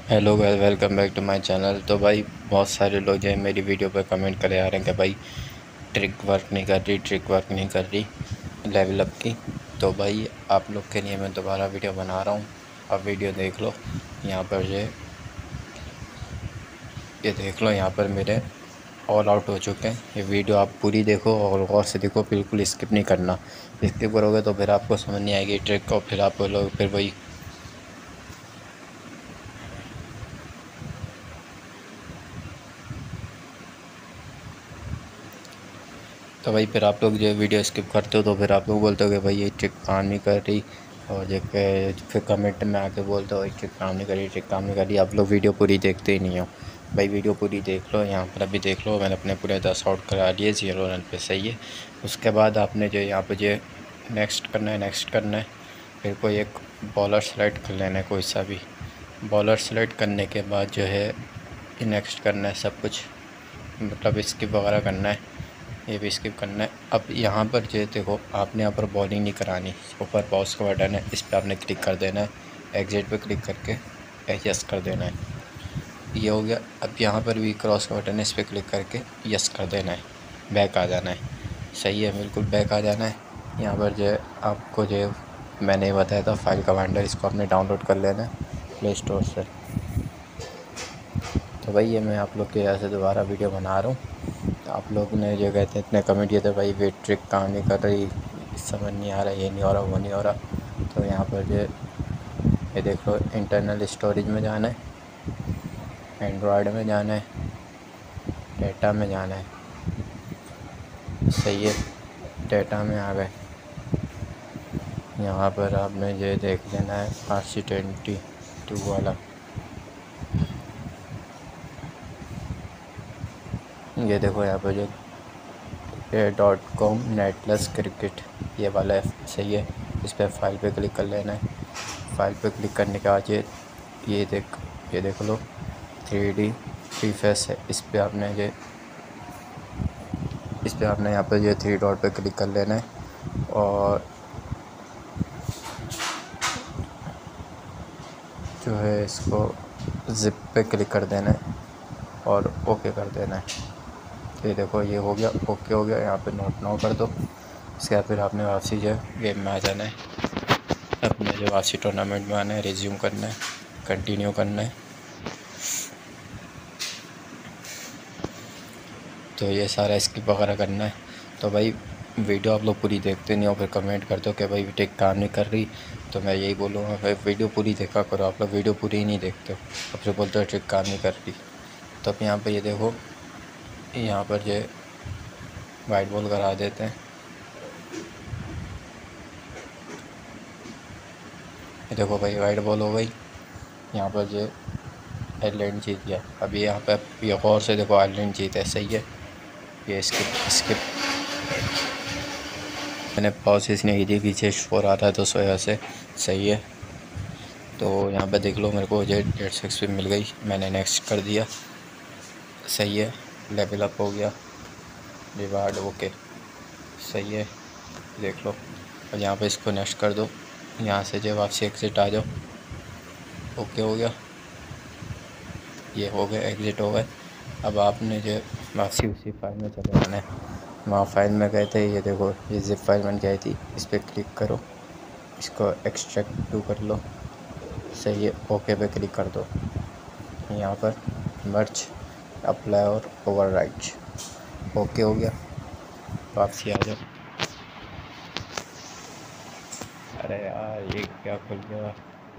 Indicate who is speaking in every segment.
Speaker 1: Hello guys, welcome back to my channel. तो भाई बहुत सारे लोग जो है मेरी वीडियो पर कमेंट करे आ रहे हैं कि भाई ट्रिक वर्क नहीं कर रही लेवल अप की। तो भाई आप लोग के लिए मैं दोबारा वीडियो बना रहा हूँ। अब वीडियो देख लो। यहाँ पर ये देख लो, यहाँ पर मेरे ऑल आउट हो चुके हैं। ये वीडियो आप पूरी देखो और गौर से देखो, बिल्कुल स्किप नहीं करना। स्किप करोगे तो फिर आपको समझ नहीं आएगी ट्रिक, और फिर आप लोग फिर वही तो भाई फिर आप लोग जो वीडियो स्किप करते हो तो फिर आप लोग बोलते हो कि भाई ये ट्रिक काम नहीं कर रही, और जो फिर कमेंट में आके बोलते हो ये ट्रिक काम नहीं कर रही, ट्रिक काम नहीं कर रही। आप लोग वीडियो पूरी देखते ही नहीं हो। भाई वीडियो पूरी देख लो। यहाँ पर अभी देख लो, मैंने अपने पूरे 10 आउट करा लिए 0 रन पे, सही है। उसके बाद आपने जो यहाँ पर जो नेक्स्ट करना है। फिर कोई एक बॉलर सेलेक्ट कर लेना है, कोई सा भी बॉलर सेलेक्ट करने के बाद जो है नेक्स्ट करना है सब कुछ, मतलब स्किप वगैरह करना है, ये भी स्किप करना है। अब यहाँ पर जो देखो, आपने यहाँ पर बॉलिंग नहीं करानी। ऊपर पॉज का बटन है, इस पर आपने क्लिक कर देना है। एग्जिट पे क्लिक करके यस कर देना है। ये हो गया। अब यहाँ पर भी क्रॉस का बटन है, इस पर क्लिक करके यस कर देना है। बैक आ जाना है, सही है, बिल्कुल बैक आ जाना है। यहाँ पर जो है आपको जो है मैंने बताया था फाइल कमांडर, इसको आपने डाउनलोड कर लेना है प्ले स्टोर से। तो भाई ये मैं आप लोग के यहाँ से दोबारा वीडियो बना रहा हूँ। आप लोग ने जो कहते हैं इतने कमेंट किए थे भाई वे ट्रिक काम नहीं कर रही, समझ नहीं आ रहा, ये नहीं हो रहा, वो नहीं हो रहा। तो यहाँ पर जो ये देख लो, इंटरनल स्टोरेज में जाना है, एंड्रॉयड में जाना है, डेटा में जाना है, सही है। डेटा में आ गए। यहाँ पर आपने ये देख लेना है RC22 वाला। ये देखो यहाँ पर जो .com नेटलेस क्रिकेट ये वाला है, सही है। इस पर फाइल पे क्लिक कर लेना है। फाइल पे क्लिक करने के बाद ये देख लो 3D फ्री फेस है। इस पर आपने यहाँ पर ये 3 डॉट पे क्लिक कर लेना है, और जो है इसको ज़िप पे क्लिक कर देना है और ओके कर देना है। ये देखो ये हो गया, ओके हो गया। यहाँ पे नोट नाउ कर दो। इसके बाद फिर आपने वापसी जो है गेम में आ जाना है, अपने जो वापसी टूर्नामेंट में आना है, रिज्यूम करना है, कंटिन्यू करना है। तो ये सारा स्किप वगैरह करना है। तो भाई वीडियो आप लोग पूरी देखते नहीं हो, फिर कमेंट करते हो कि भाई ट्रिक काम नहीं कर रही। तो मैं यही बोलूँगा भाई वीडियो पूरी देखा करो। आप लोग वीडियो पूरी ही नहीं देखते हो, अब फिर बोलते हो ट्रिक काम नहीं कर रही। तो अब यहाँ पर ये देखो, यहाँ पर जो वाइट बॉल करा देते हैं। ये देखो भाई वाइट बॉल हो गई। यहाँ पर जो आयरलैंड जीत गया। अभी यहाँ पर ये गौर से देखो, आयरलैंड जीते, सही है। ये स्किप मैंने पॉज इसलिए की थी, पीछे शोर आ रहा है तो उस वजह से, सही है। तो यहाँ पे देख लो, मेरे को जो 150 XP मिल गई, मैंने नेक्स्ट कर दिया, सही है। लेवल अप हो गया, रिवार्ड ओके, सही है। देख लो, और यहाँ पे इसको नेक्स्ट कर दो। यहाँ से जो वापसी एग्ज़िट आ जाओ, ओके हो गया, ये हो गया, एग्ज़िट हो गए। अब आपने जो वापसी उसी फाइल में चले जाना है। वहाँ फाइल में गए थे, ये देखो ये ज़िप फाइल बन गई थी, इस पर क्लिक करो, इसको एक्सट्रैक्ट टू कर लो, सही है। ओके पे क्लिक कर दो। यहाँ पर मर्ज, अप्लाई और ओवरराइट, ओके हो गया। वापसी आ जाओ। अरे यार ये क्या खुल गया।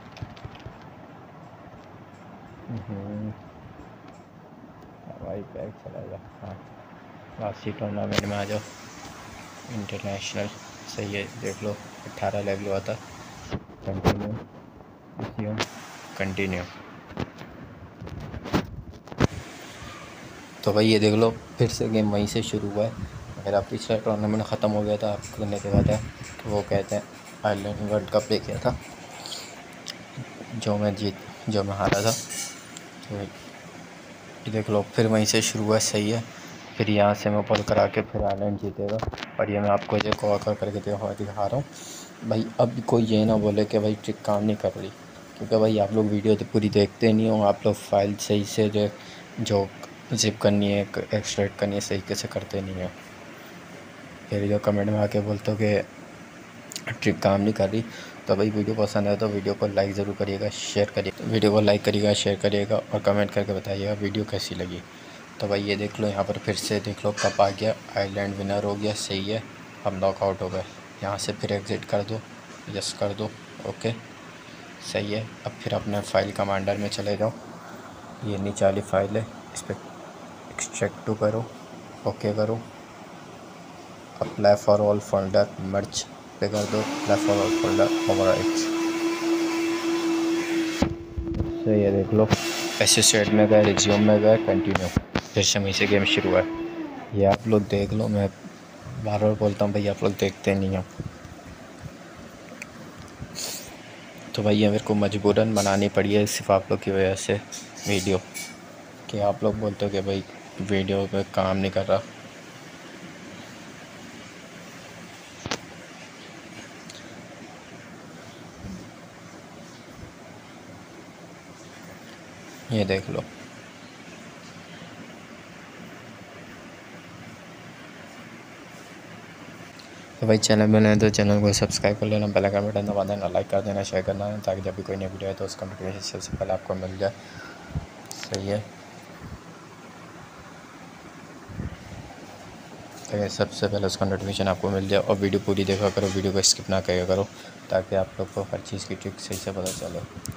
Speaker 1: भाई बैग चला जा। हाँ, वापसी टूर्नामेंट में आ जाओ, इंटरनेशनल, सही है। देख लो 18 लेवल हुआ था। Continue, resume, continue. तो भाई ये देख लो, फिर से गेम वहीं से शुरू हुआ है। अगर आप पिछला टूर्नामेंट ख़त्म हो गया था, आप करने के बाद है तो वो कहते हैं आयरलैंड वर्ल्ड कप ले किया था, जो मैं हारा था। तो ये देख लो, फिर वहीं से शुरू हुआ है, सही है। फिर यहाँ से मैं पॉल करा के फिर आयरलैंड जीतेगा। और ये मैं आपको जो कॉल करके दिखा रहा हूँ। भाई अब कोई ये ना बोले कि भाई ट्रिक काम नहीं कर रही, क्योंकि भाई आप लोग वीडियो तो पूरी देखते नहीं हो, आप लोग फाइल सही से जो जिप करनी है, एक्सट्रैक्ट करनी है, सही कैसे करते नहीं हो। फिर जो कमेंट में आके बोलते हो कि ट्रिक काम नहीं कर रही, तो भाई वीडियो पसंद है तो वीडियो को लाइक ज़रूर करिएगा, शेयर करिए, वीडियो को लाइक करिएगा, शेयर करिएगा और कमेंट करके बताइएगा वीडियो कैसी लगी। तो भाई ये देख लो, यहाँ पर फिर से देख लो कप आ गया, आइलैंड विनर हो गया, सही है, हम नॉकआउट हो गए। यहाँ से फिर एग्ज़िट कर दो, यस कर दो, ओके सही है। अब फिर अपने फाइल कमांडर में चले जाओ, ये नीचे वाली फाइल है, इस पर एक्सट्रैक्ट टू करो, ओके करो, apply for all folder, merge पे कर दो, apply for all folder, overwrite. सही है, देख लो एसोसिएट में गए, रिज्यूम में गए, कंटिन्यू, फिर से वहीं से गेम शुरू है। ये आप लोग देख लो, मैं बार बार बोलता हूँ भाई आप लोग देखते नहीं हो। तो भाई ये मेरे को मजबूरन बनानी पड़ी है सिर्फ आप लोग की वजह से वीडियो, कि आप लोग बोलते हो कि भाई वीडियो पे काम नहीं कर रहा। ये देख लो, तो भाई चैनल बने तो चैनल को सब्सक्राइब कर लेना, बेल आइकन बटन दबा देना, लाइक कर देना, शेयर करना, ताकि जब भी कोई नई वीडियो है तो उसका नोटिफिकेशन सबसे पहले आपको मिल जाए। सही है, ताकि सबसे पहले उसका नोटिफिकेशन आपको मिल जाए। और वीडियो पूरी देखा करो, वीडियो को स्किप ना किया करो, ताकि आप लोग को हर चीज़ की ट्रिक सही से पता चले।